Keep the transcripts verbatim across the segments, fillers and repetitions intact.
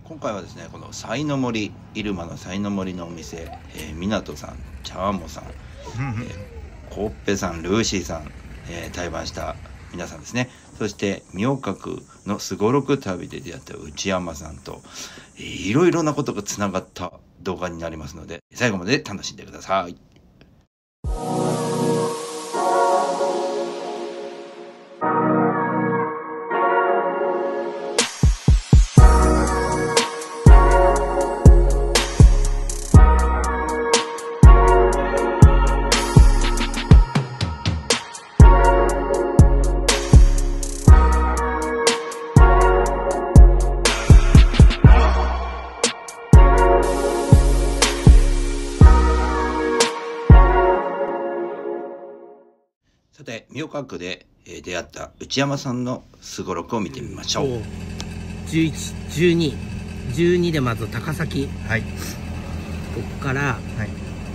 今回はですね、この才の森、入間の才の森のお店、えー、湊さん、茶わもさん、えー、コッペさん、ルーシーさん、えー、対バンした皆さんですね。そして明覚のすごろく旅で出会った内山さんと、えー、いろいろなことがつながった動画になりますので、最後まで楽しんでください。さて、明覚で出会った内山さんのすごろくを見てみましょう。 じゅういち、じゅうに、じゅうにでまず高崎。 はい。 こっから、はい。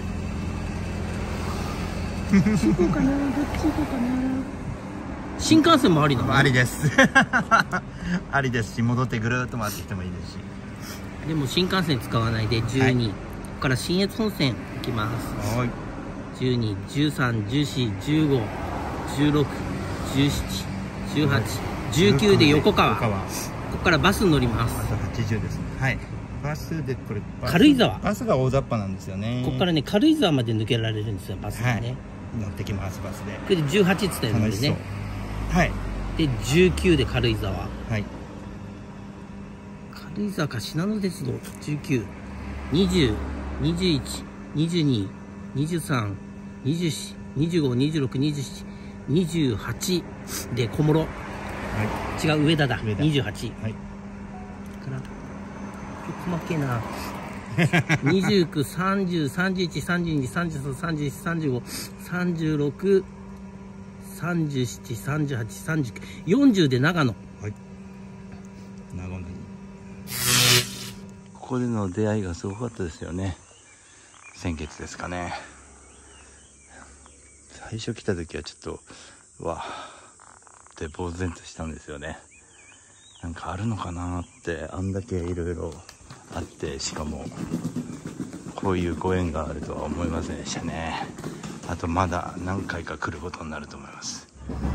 どっち行こうかな、どっち行こうかな。新幹線もありなの？ ありです。ありですし、戻ってぐるっと回ってきてもいいですし。 でも新幹線使わないでじゅうに、はい、ここから信越本線行きます。はい。じゅうに、じゅうさん、じゅうよん、じゅうご、じゅうろく、じゅうなな、じゅうはち、じゅうきゅうで横川。ここからバスに乗ります。 バスはちじゅうですね。はい。バスでこれ軽井沢。 バスが大雑把なんですよね。 ここからね、軽井沢まで抜けられるんですよ、バスでね。はい、 乗ってきます、バスで。 これでじゅうはちって言ったんでね。 はい。 で、じゅうきゅうで軽井沢。はい。軽井沢か信濃鉄道、じゅうきゅう、にじゅう、にじゅういち、にじゅうに、にじゅうさん、にじゅうよん、にじゅうご、にじゅうろく、にじゅうなな、にじゅうはちで小諸、はい、違う上田だ、にじゅうはち、はい、から細けえなにじゅうきゅう、さんじゅう、さんじゅういち、さんじゅうに、さんじゅうさん、さんじゅうよん、さんじゅうご、さんじゅうろく、さんじゅうなな、さんじゅうはち、さんじゅうきゅう、よんじゅうで長野、はい、 長野にここでの出会いがすごかったですよね。先月ですかね。最初来た時はちょっとうわって呆然としたんですよね。なんかあるのかなって、あんだけいろいろあって、しかもこういうご縁があるとは思いませんでしたね。あとまだ何回か来ることになると思います。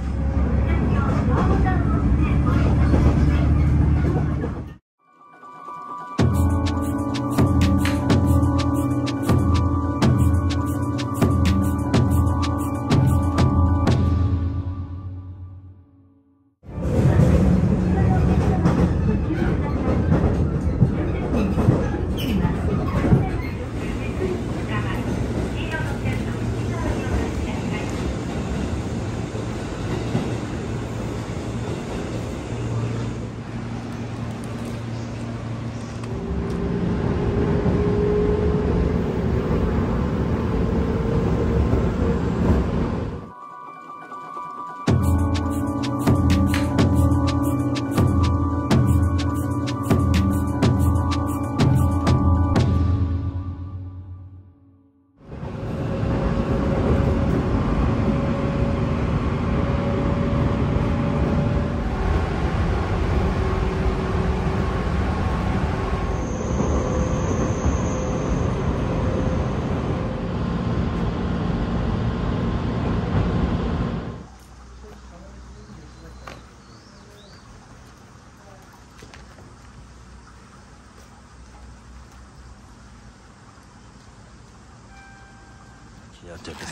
やっちゃうです。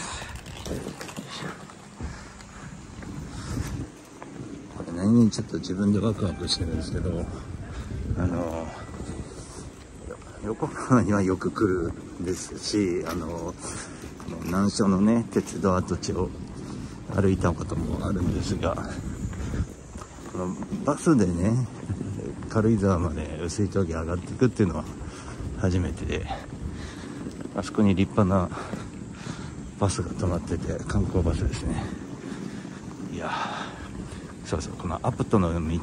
これ何にちょっと自分でワクワクしてるんですけど、あの横浜にはよく来るんですし、あの難所のね鉄道跡地を歩いたこともあるんですが、このバスでね軽井沢まで碓氷峠上がっていくっていうのは初めてで、あそこに立派なバスが止まってて、観光バスですね。いやそうそう、このアプトの道、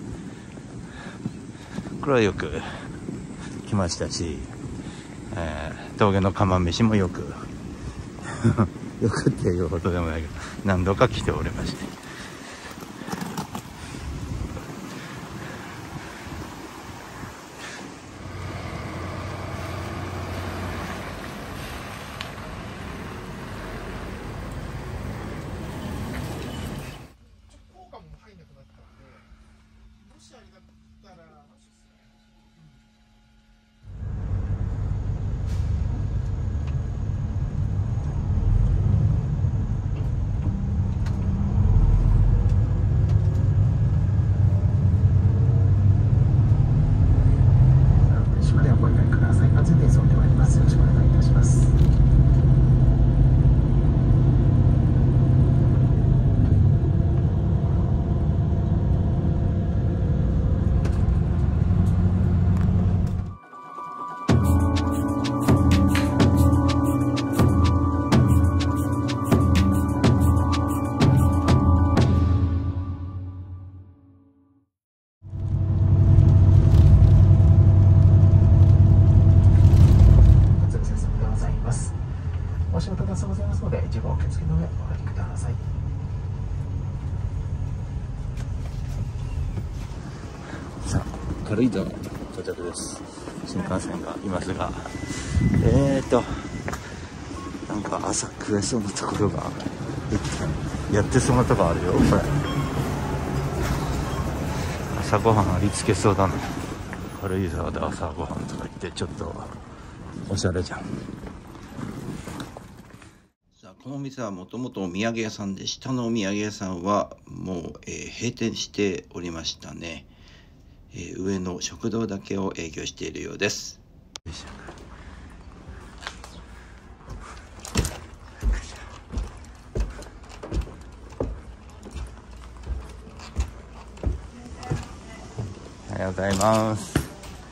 これはよく来ましたし、えー、峠の釜飯もよくよくっていうほどでもないけど何度か来ておりまして、 島ではご理解ください。安全点装で終わります。よろしくお願いいたします。お仕事がございますので、一部お気をつけの上お入りください。 さあ、軽井沢到着です。新幹線がいますが、えーとなんか朝食えそうなところがやってそうなとこあるよ。これ朝ごはんありつけそうだな。軽井沢で朝ごはんとか言ってちょっとおしゃれじゃん。このお店はもともとお土産屋さんで、下のお土産屋さんはもう、えー、閉店しておりましたね、えー、上の食堂だけを営業しているようです。おはようございます。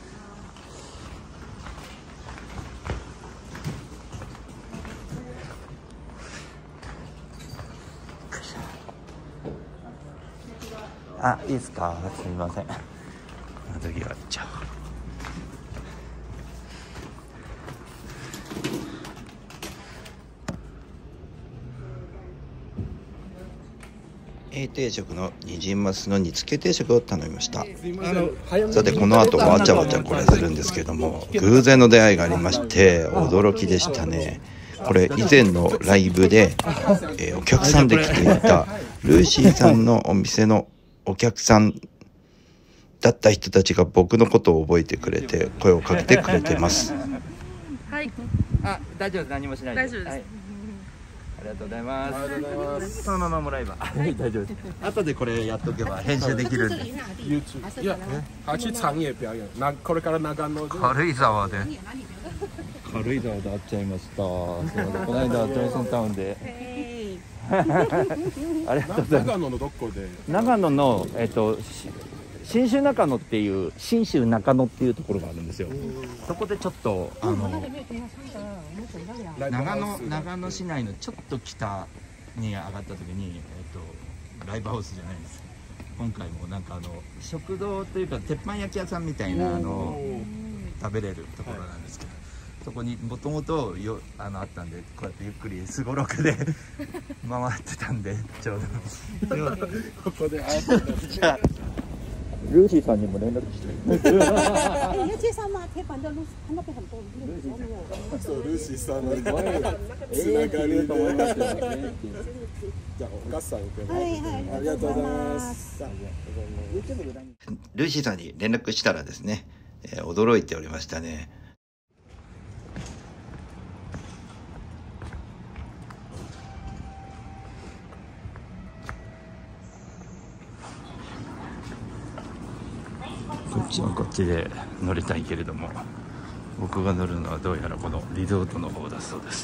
あ、いいですか。すみません。次は行っちゃおう。A 定食のニジマスの煮付け定食を頼みました。さて、この後わちゃわちゃこれするんですけども、偶然の出会いがありまして驚きでしたね。これ以前のライブで、えー、お客さんで来ていたルーシーさんのお店のお客さんだった人たちが僕のことを覚えてくれて声をかけてくれてます。 はい。 あ、大丈夫です。何もしないで。 大丈夫です。 はい、ありがとうございます。 ありがとうございます。 そのままもらえば。はい、大丈夫です。後でこれやっとけば編集できるんで。 YouTube いや、あ、去長野表演。な、これから長野で。 軽井沢で。軽井沢で会っちゃいました。すみません。この間ジョイソンタウンで。ありがとうございます。 長野のどこで？ 長野のえっと信州中野っていう信州中野っていうところがあるんですよ。そこでちょっとあの長野長野市内のちょっと北に上がった時にえっとライブハウスじゃないです。今回もなんかあの食堂というか鉄板焼き屋さんみたいなあの食べれるところなんですけど。そこにもともとよあのあったんで、こうやってゆっくりすごろくで回ってたんでちょうどここで会ったんです。 じゃあルーシーさんにも連絡して哎，你要介绍吗？铁板的路，他那边很多。 そうルーシーさんのつながりで。じゃあお母さん受けます。ありがとうございます。 ルーシーさんに連絡したらですね、えー、驚いておりましたね。こっちはこっちで乗りたいけれども、僕が乗るのはどうやらこのリゾートの方だそうです。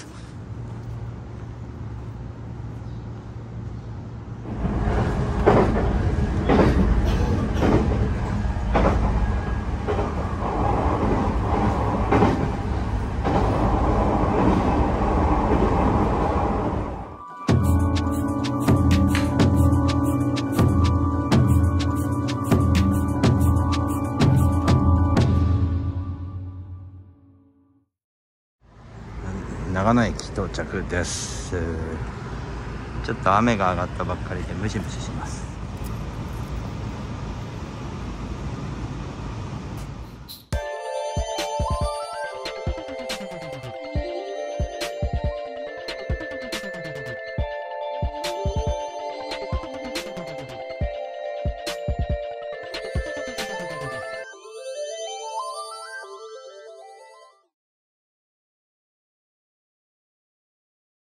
長野駅到着です。ちょっと雨が上がったばっかりでムシムシします。